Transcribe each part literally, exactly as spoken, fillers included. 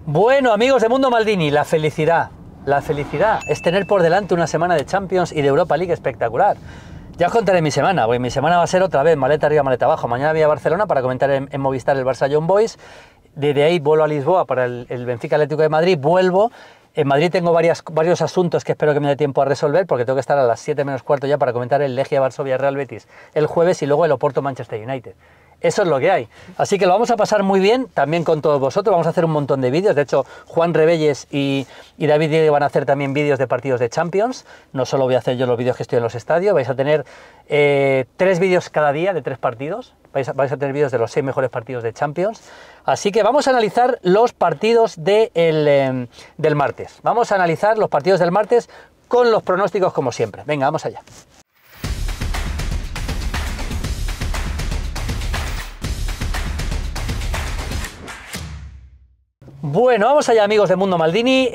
Bueno, amigos de Mundo Maldini, la felicidad, la felicidad es tener por delante una semana de Champions y de Europa League espectacular. Ya os contaré mi semana, porque mi semana va a ser otra vez maleta arriba, maleta abajo. Mañana voy a Barcelona para comentar en, en Movistar el Barça Young Boys. Desde ahí vuelvo a Lisboa para el, el Benfica Atlético de Madrid, vuelvo. En Madrid tengo varias, varios asuntos que espero que me dé tiempo a resolver, porque tengo que estar a las siete menos cuarto ya para comentar el Legia Varsovia Real Betis el jueves y luego el Oporto Manchester United. Eso es lo que hay. Así que lo vamos a pasar muy bien, también con todos vosotros. Vamos a hacer un montón de vídeos. De hecho, Juan Rebelles y, y David Diego van a hacer también vídeos de partidos de Champions. No solo voy a hacer yo los vídeos que estoy en los estadios. Vais a tener eh, tres vídeos cada día de tres partidos. Vais a, vais a tener vídeos de los seis mejores partidos de Champions. Así que vamos a analizar los partidos de el, eh, del martes. Vamos a analizar los partidos del martes con los pronósticos como siempre. Venga, vamos allá. Bueno, vamos allá, amigos de Mundo Maldini.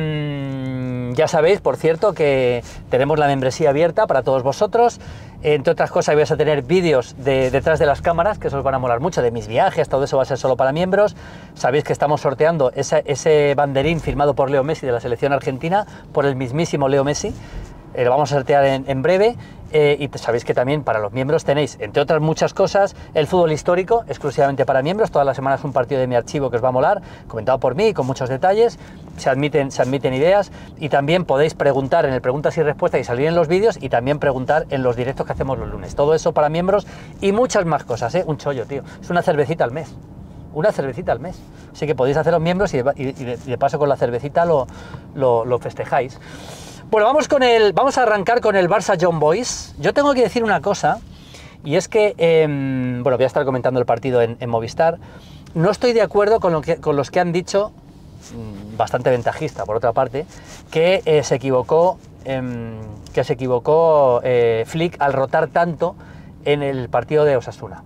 Eh, ya sabéis, por cierto, que tenemos la membresía abierta para todos vosotros. Entre otras cosas, vais a tener vídeos de, detrás de las cámaras, que os van a molar mucho, de mis viajes. Todo eso va a ser solo para miembros. Sabéis que estamos sorteando ese, ese banderín firmado por Leo Messi de la selección argentina, por el mismísimo Leo Messi. Eh, lo vamos a sortear en, en breve. Eh, y sabéis que también para los miembros tenéis, entre otras muchas cosas, el fútbol histórico, exclusivamente para miembros. Todas las semanas un partido de mi archivo que os va a molar, comentado por mí, con muchos detalles. Se admiten, se admiten ideas, y también podéis preguntar en el preguntas y respuestas y salir en los vídeos, y también preguntar en los directos que hacemos los lunes. Todo eso para miembros y muchas más cosas, ¿eh? Un chollo, tío. Es una cervecita al mes. Una cervecita al mes. Así que podéis haceros miembros y de, y de, y de paso con la cervecita lo, lo, lo festejáis. Bueno, vamos, con el, vamos a arrancar con el Barça Young Boys. Yo tengo que decir una cosa, y es que, eh, bueno, voy a estar comentando el partido en, en Movistar. No estoy de acuerdo con, lo que, con los que han dicho, bastante ventajista por otra parte, que eh, se equivocó, eh, que se equivocó eh, Flick al rotar tanto en el partido de Osasuna.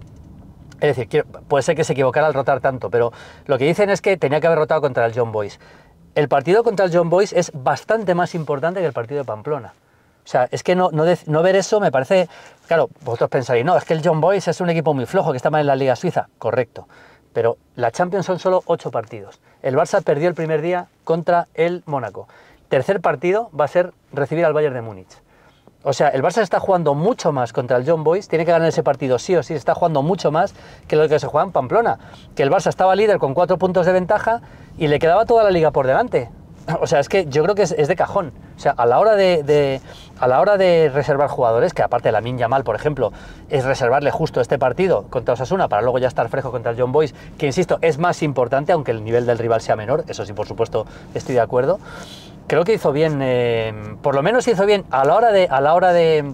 Es decir, quiero, puede ser que se equivocara al rotar tanto, pero lo que dicen es que tenía que haber rotado contra el Young Boys. El partido contra el Young Boys es bastante más importante que el partido de Pamplona. O sea, es que no, no, de, no ver eso me parece... Claro, vosotros pensaréis, no, es que el Young Boys es un equipo muy flojo, que está mal en la Liga Suiza. Correcto. Pero la Champions son solo ocho partidos. El Barça perdió el primer día contra el Mónaco. Tercer partido va a ser recibir al Bayern de Múnich. O sea, el Barça está jugando mucho más contra el Young Boys, tiene que ganar ese partido sí o sí, está jugando mucho más que lo que se juega en Pamplona. Que el Barça estaba líder con cuatro puntos de ventaja y le quedaba toda la liga por delante. O sea, es que yo creo que es, es de cajón. O sea, a la hora de, de, a la hora de reservar jugadores, que aparte de Lamine Yamal, por ejemplo, es reservarle justo este partido contra Osasuna para luego ya estar fresco contra el Young Boys, que insisto, es más importante, aunque el nivel del rival sea menor, eso sí, por supuesto, estoy de acuerdo. Creo que hizo bien, eh, por lo menos hizo bien a la hora de, a la hora de,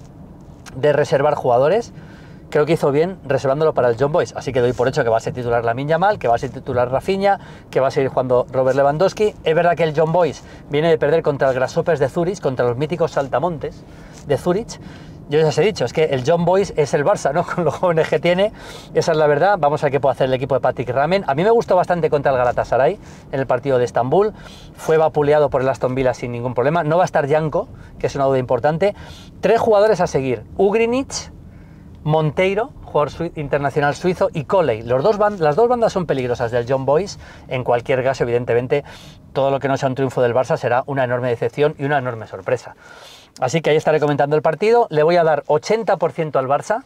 de reservar jugadores. Creo que hizo bien reservándolo para el Young Boys, así que doy por hecho que va a ser titular Lamine Yamal, que va a ser titular Rafinha, que va a seguir jugando Robert Lewandowski. Es verdad que el Young Boys viene de perder contra el Grasshoppers de Zurich, contra los míticos saltamontes de Zurich. Yo ya os he dicho, es que el Young Boys es el Barça, ¿no? Con los jóvenes que tiene, esa es la verdad. Vamos a ver qué puede hacer el equipo de Patrick Ramen. A mí me gustó bastante contra el Galatasaray en el partido de Estambul, fue vapuleado por el Aston Villa sin ningún problema. No va a estar Janko, que es una duda importante. Tres jugadores a seguir: Ugrinic, Monteiro, jugador sui internacional suizo, y Coley. Los dos las dos bandas son peligrosas del Young Boys. En cualquier caso, evidentemente, todo lo que no sea un triunfo del Barça será una enorme decepción y una enorme sorpresa. Así que ahí estaré comentando el partido. Le voy a dar ochenta por ciento al Barça,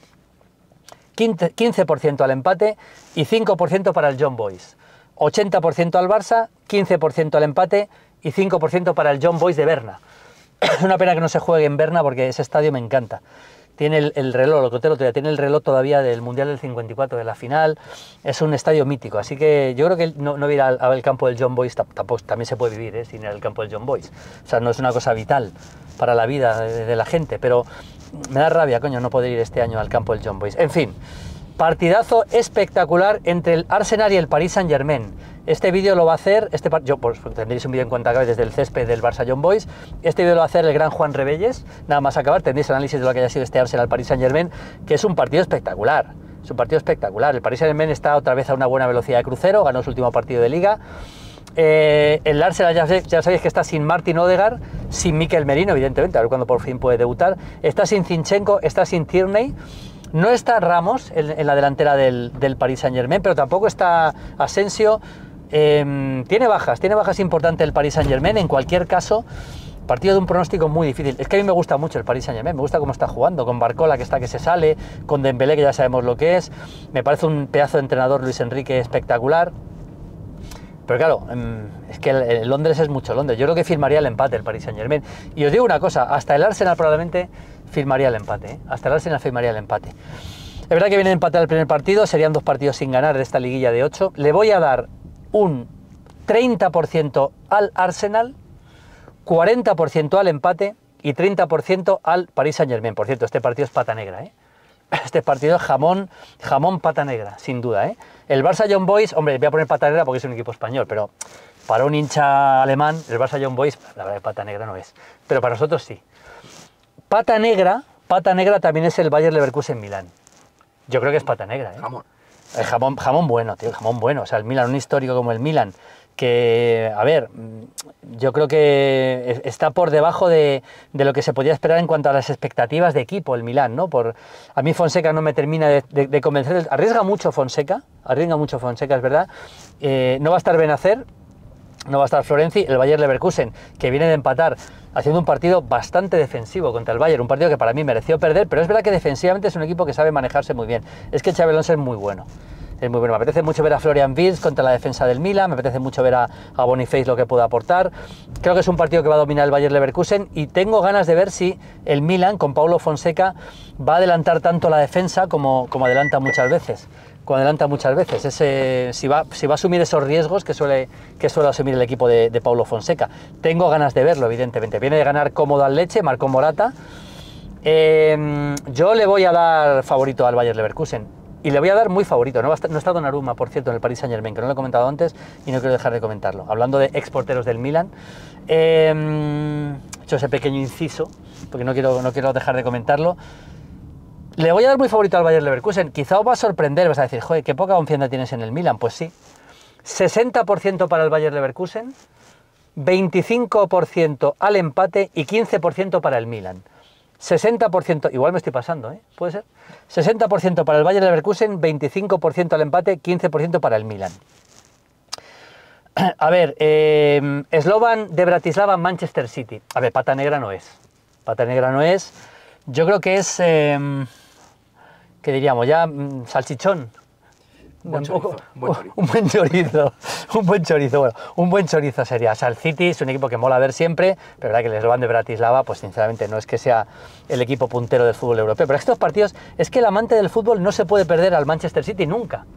quince por ciento al empate y cinco por ciento para el Young Boys. ochenta por ciento al Barça, quince por ciento al empate y cinco por ciento para el Young Boys de Berna. Es una pena que no se juegue en Berna porque ese estadio me encanta. Tiene el, el reloj, lo que te lo tenía, tiene el reloj todavía del Mundial del cincuenta y cuatro, de la final. Es un estadio mítico, así que yo creo que no, no ir al, al campo del Young Boys tampoco, también se puede vivir, ¿eh? Sin ir al campo del Young Boys. O sea, no es una cosa vital para la vida de, de la gente, pero me da rabia, coño, no poder ir este año al campo del Young Boys. En fin, partidazo espectacular entre el Arsenal y el Paris Saint-Germain. Este vídeo lo va a hacer, este yo pues tendréis un vídeo en cuanto acabe desde el césped del Barça Young Boys. Este vídeo lo va a hacer el gran Juan Rebelles. Nada más acabar tendréis análisis de lo que haya sido este Arsenal Paris Saint-Germain, que es un partido espectacular. Es un partido espectacular. El Paris Saint-Germain está otra vez a una buena velocidad de crucero, ganó su último partido de Liga. Eh, el Arsenal ya, ya sabéis que está sin Martin Odegaard, sin Mikel Merino, evidentemente, a ver cuándo por fin puede debutar. Está sin Zinchenko, está sin Tierney. No está Ramos en, en la delantera del, del Paris Saint-Germain, pero tampoco está Asensio. Eh, tiene bajas, tiene bajas importantes el Paris Saint-Germain. En cualquier caso, partido de un pronóstico muy difícil. Es que a mí me gusta mucho el Paris Saint-Germain, me gusta cómo está jugando, con Barcola que está que se sale, con Dembélé que ya sabemos lo que es. Me parece un pedazo de entrenador Luis Enrique espectacular. Pero claro, es que el, el Londres es mucho Londres. Yo creo que firmaría el empate el Paris Saint-Germain. Y os digo una cosa, hasta el Arsenal probablemente firmaría el empate, ¿eh? Hasta el Arsenal firmaría el empate. Es verdad que viene a empatar el primer partido, serían dos partidos sin ganar de esta liguilla de ocho. Le voy a dar un treinta por ciento al Arsenal, cuarenta por ciento al empate y treinta por ciento al Paris Saint-Germain. Por cierto, este partido es pata negra, ¿eh? Este partido es jamón, jamón pata negra, sin duda, ¿eh? El Barça Young Boys, hombre, voy a poner pata negra porque es un equipo español, pero para un hincha alemán, el Barça Young Boys, la verdad que pata negra no es, pero para nosotros sí. Pata negra, pata negra también es el Bayer Leverkusen Milán. Yo creo que es pata negra, ¿eh? Jamón. El jamón, jamón bueno, tío, jamón bueno. O sea, el Milan, un histórico como el Milan, que, a ver, yo creo que está por debajo de, de lo que se podía esperar en cuanto a las expectativas de equipo, el Milan, ¿no? Por, a mí Fonseca no me termina de, de, de convencer. Arriesga mucho Fonseca, arriesga mucho Fonseca, es verdad. Eh, no va a estar Benacer, no va a estar Florenzi, el Bayer Leverkusen, que viene de empatar, haciendo un partido bastante defensivo contra el Bayern, un partido que para mí mereció perder, pero es verdad que defensivamente es un equipo que sabe manejarse muy bien. Es que Xabi Alonso es muy bueno. Es muy bueno. Me apetece mucho ver a Florian Wirtz contra la defensa del Milan, me apetece mucho ver a, a Boniface lo que puede aportar. Creo que es un partido que va a dominar el Bayer Leverkusen y tengo ganas de ver si el Milan, con Paulo Fonseca, va a adelantar tanto la defensa como, como adelanta muchas veces. Como adelanta muchas veces. Ese, si, va, si va a asumir esos riesgos que suele, que suele asumir el equipo de, de Paulo Fonseca. Tengo ganas de verlo, evidentemente. Viene de ganar cómodo al Leche, marcó Morata. Eh, yo le voy a dar favorito al Bayer Leverkusen. Y le voy a dar muy favorito. No, va a estar, no está Donnarumma, por cierto, en el Paris Saint-Germain, que no lo he comentado antes y no quiero dejar de comentarlo. Hablando de exporteros del Milan, eh, he hecho ese pequeño inciso, porque no quiero, no quiero dejar de comentarlo. Le voy a dar muy favorito al Bayer Leverkusen. Quizá os va a sorprender, vas a decir, joder, qué poca confianza tienes en el Milan. Pues sí. sesenta por ciento para el Bayer Leverkusen, veinticinco por ciento al empate y quince por ciento para el Milan. sesenta por ciento, igual me estoy pasando, ¿eh? ¿Puede ser? sesenta por ciento para el Bayer Leverkusen, veinticinco por ciento al empate, quince por ciento para el Milan. A ver, eh, Slovan de Bratislava, Manchester City. A ver, pata negra no es. Pata negra no es. Yo creo que es, eh, ¿qué diríamos? Ya, mm, salchichón. Buen chorizo, buen chorizo. Un buen chorizo, un buen chorizo, bueno, un buen chorizo sería. O sea, el City es un equipo que mola ver siempre, pero la verdad que el Slovan de Bratislava, pues sinceramente no es que sea el equipo puntero del fútbol europeo. Pero estos partidos, es que el amante del fútbol no se puede perder al Manchester City nunca,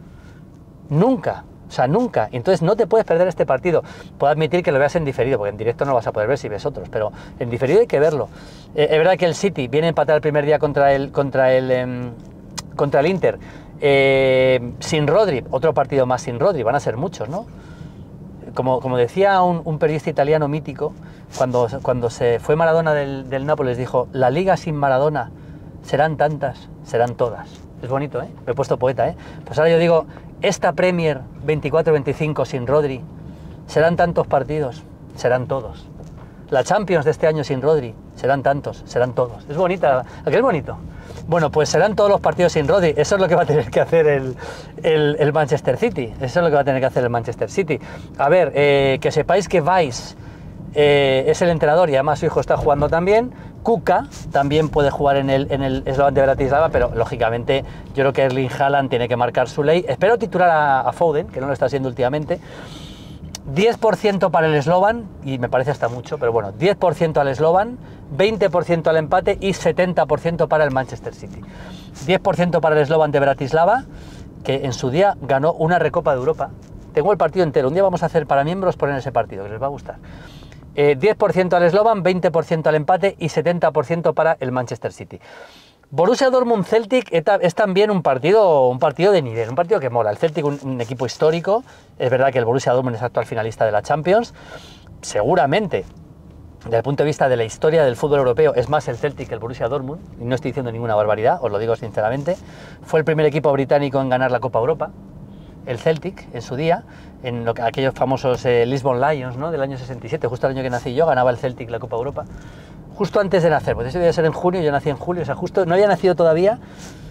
nunca, o sea, nunca. Entonces no te puedes perder este partido. Puedo admitir que lo veas en diferido, porque en directo no lo vas a poder ver si ves otros, pero en diferido hay que verlo. Eh, es verdad que el City viene a empatar el primer día contra el, contra el, eh, contra el Inter. Eh, sin Rodri, otro partido más sin Rodri, van a ser muchos, ¿no? Como, como decía un, un periodista italiano mítico, cuando, cuando se fue Maradona del, del Nápoles, dijo, la liga sin Maradona serán tantas, serán todas. Es bonito, ¿eh? Me he puesto poeta, ¿eh? Pues ahora yo digo, esta Premier veinticuatro veinticinco sin Rodri, serán tantos partidos, serán todos. La Champions de este año sin Rodri, serán tantos, serán todos. Es bonita, ¿a qué es bonito? Bueno, pues serán todos los partidos sin Rodri. Eso es lo que va a tener que hacer el, el, el Manchester City. Eso es lo que va a tener que hacer el Manchester City. A ver, eh, que sepáis que Weiss eh, es el entrenador y además su hijo está jugando también. Kuka también puede jugar en el, en el Slovan de Bratislava, pero lógicamente yo creo que Erling Haaland tiene que marcar su ley. Espero titular a, a Foden, que no lo está haciendo últimamente. diez por ciento para el Slovan, y me parece hasta mucho, pero bueno, diez por ciento al Slovan, veinte por ciento al empate y setenta por ciento para el Manchester City. diez por ciento para el Slovan de Bratislava, que en su día ganó una Recopa de Europa. Tengo el partido entero, un día vamos a hacer para miembros poner ese partido, que les va a gustar. Eh, diez por ciento al Slovan, veinte por ciento al empate y setenta por ciento para el Manchester City. Borussia Dortmund-Celtic es también un partido, un partido de nivel, un partido que mola. El Celtic, un, un equipo histórico, es verdad que el Borussia Dortmund es actual finalista de la Champions, seguramente, desde el punto de vista de la historia del fútbol europeo, es más el Celtic que el Borussia Dortmund, y no estoy diciendo ninguna barbaridad, os lo digo sinceramente. Fue el primer equipo británico en ganar la Copa Europa, el Celtic, en su día, en lo que, aquellos famosos eh, Lisbon Lions, ¿no?, del año sesenta y siete, justo el año que nací yo, ganaba el Celtic la Copa Europa. Justo antes de nacer, pues eso debe ser en junio, yo nací en julio, o sea, justo no había nacido todavía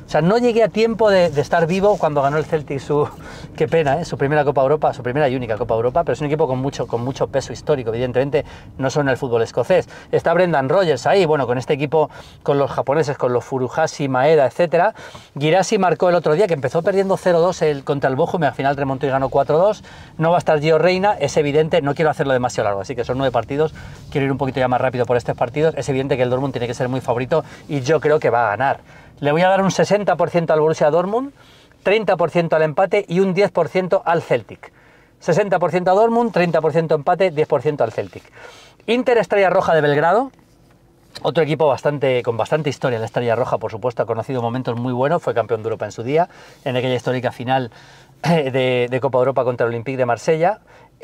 O sea, no llegué a tiempo de, de estar vivo cuando ganó el Celtic su... Qué pena, ¿eh? Su primera Copa Europa, su primera y única Copa Europa, pero es un equipo con mucho, con mucho peso histórico, evidentemente, no solo en el fútbol escocés. Está Brendan Rodgers ahí, bueno, con este equipo, con los japoneses, con los Furuhashi, Maeda, etcétera. Girassi marcó el otro día, que empezó perdiendo cero dos el, contra el Bochum, y al final remontó y ganó cuatro dos. No va a estar Gio Reina, es evidente, no quiero hacerlo demasiado largo, así que son nueve partidos, quiero ir un poquito ya más rápido por estos partidos. Es evidente que el Dortmund tiene que ser muy favorito y yo creo que va a ganar. Le voy a dar un sesenta por ciento al Borussia Dortmund, treinta por ciento al empate y un diez por ciento al Celtic. sesenta por ciento a Dortmund, treinta por ciento empate, diez por ciento al Celtic. Inter Estrella Roja de Belgrado, otro equipo bastante, con bastante historia. La Estrella Roja, por supuesto, ha conocido momentos muy buenos, fue campeón de Europa en su día, en aquella histórica final de, de Copa Europa contra el Olympique de Marsella.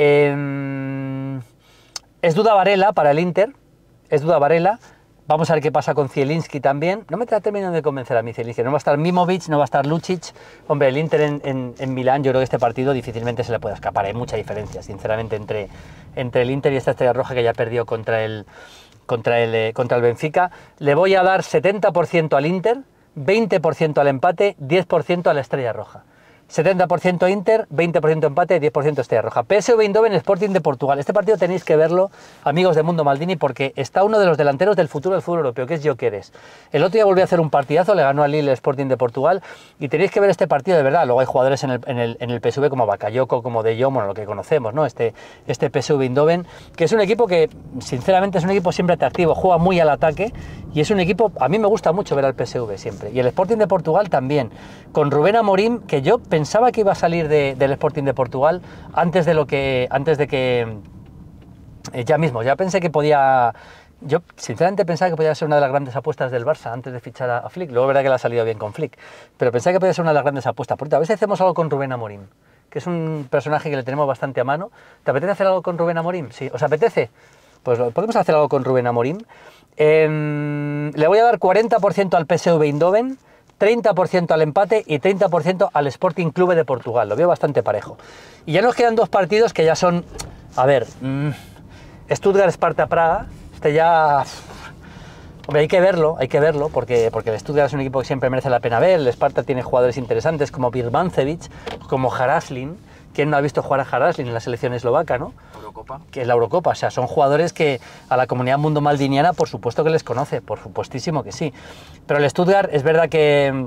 Eh, es duda Varela para el Inter, es duda Varela. Vamos a ver qué pasa con Zielinski también. No me está terminando de convencer a mí Zielinski. No va a estar Mimovic, no va a estar Lucic. Hombre, el Inter en, en, en Milán, yo creo que este partido difícilmente se le puede escapar. Hay mucha diferencia, sinceramente, entre, entre el Inter y esta Estrella Roja que ya perdió contra el, contra, el, eh, contra el Benfica. Le voy a dar setenta por ciento al Inter, veinte por ciento al empate, diez por ciento a la Estrella Roja. setenta por ciento Inter, veinte por ciento empate, diez por ciento Estrella Roja. P S V Eindhoven, Sporting de Portugal. Este partido tenéis que verlo, amigos de Mundo Maldini, porque está uno de los delanteros del futuro del fútbol europeo, que es Gyökeres. El otro día volvió a hacer un partidazo, le ganó al Lille Sporting de Portugal, y tenéis que ver este partido de verdad. Luego hay jugadores en el, en el, en el P S V como Bakayoko, como De Jong, bueno, lo que conocemos, ¿no? Este, este P S V Eindhoven, que es un equipo que, sinceramente, es un equipo siempre atractivo, juega muy al ataque, y es un equipo, a mí me gusta mucho ver al P S V siempre. Y el Sporting de Portugal también, con Rubén Amorim, que yo pensaba que iba a salir de, del Sporting de Portugal antes de lo que antes de que eh, ya mismo, ya pensé que podía, yo sinceramente pensaba que podía ser una de las grandes apuestas del Barça antes de fichar a, a Flick. Luego verdad que le ha salido bien con Flick, pero pensaba que podía ser una de las grandes apuestas. Por a ver si hacemos algo con Rubén Amorim, que es un personaje que le tenemos bastante a mano. ¿Te apetece hacer algo con Rubén Amorim? Sí, ¿os apetece? Pues podemos hacer algo con Rubén Amorim. Eh, le voy a dar cuarenta por ciento al P S V Eindhoven, treinta por ciento al empate y treinta por ciento al Sporting Clube de Portugal. Lo veo bastante parejo. Y ya nos quedan dos partidos que ya son, a ver, mmm, Stuttgart-Sparta-Praga. Este ya... Hombre, hay que verlo, hay que verlo, porque, porque el Stuttgart es un equipo que siempre merece la pena ver. El Sparta tiene jugadores interesantes como Birmancevic, como Haraslin. ¿Quién no ha visto jugar a Haraslin en la selección eslovaca, no? Eurocopa. Que es la Eurocopa, o sea, son jugadores que a la comunidad mundo maldiniana, por supuesto que les conoce, por supuestísimo que sí. Pero el Stuttgart es verdad que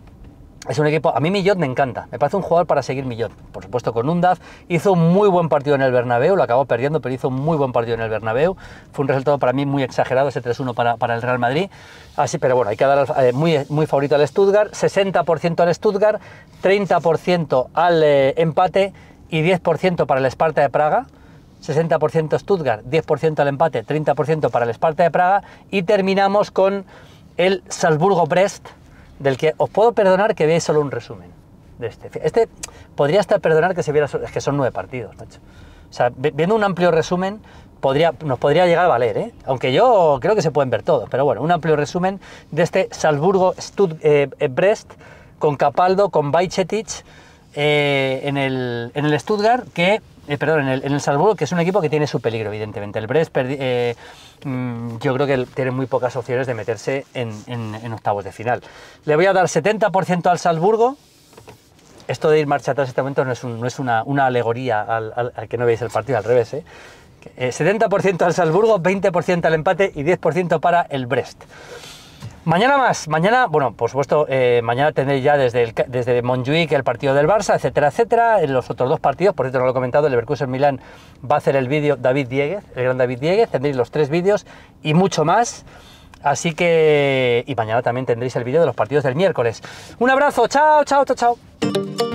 es un equipo, a mí Millot me encanta, me parece un jugador para seguir Millot, por supuesto con Undaf, hizo un muy buen partido en el Bernabéu, lo acabó perdiendo, pero hizo un muy buen partido en el Bernabéu, fue un resultado para mí muy exagerado, ese tres uno para, para el Real Madrid, así, pero bueno, hay que dar eh, muy, muy favorito al Stuttgart, sesenta por ciento al Stuttgart, treinta por ciento al eh, empate y diez por ciento para el Sparta de Praga, sesenta por ciento Stuttgart, diez por ciento al empate, treinta por ciento para el Sparta de Praga, y terminamos con el Salzburgo-Brest, del que os puedo perdonar que veáis solo un resumen de este. Este podría hasta perdonar que se viera, es que son nueve partidos, macho. O sea, viendo un amplio resumen podría, nos podría llegar a valer, ¿eh? Aunque yo creo que se pueden ver todos, pero bueno, un amplio resumen de este Salzburgo-Brest eh, con Capaldo, con Bajcetic eh, en, el, en el Stuttgart, que Eh, perdón, en el, en el Salzburgo, que es un equipo que tiene su peligro, evidentemente. El Brest, eh, mmm, yo creo que tiene muy pocas opciones de meterse en, en, en octavos de final. Le voy a dar setenta por ciento al Salzburgo. Esto de ir marcha atrás en este momento no es, un, no es una, una alegoría al, al, al que no veis el partido, al revés. ¿eh? Eh, setenta por ciento al Salzburgo, veinte por ciento al empate y diez por ciento para el Brest. Mañana más, mañana, bueno, por supuesto, eh, mañana tendréis ya desde, el, desde Montjuic el partido del Barça, etcétera, etcétera. En los otros dos partidos, por cierto, no lo he comentado, el Leverkusen Milán va a hacer el vídeo David Dieguez, el gran David Dieguez, tendréis los tres vídeos y mucho más. Así que, y mañana también tendréis el vídeo de los partidos del miércoles. Un abrazo, chao, chao, chao, chao.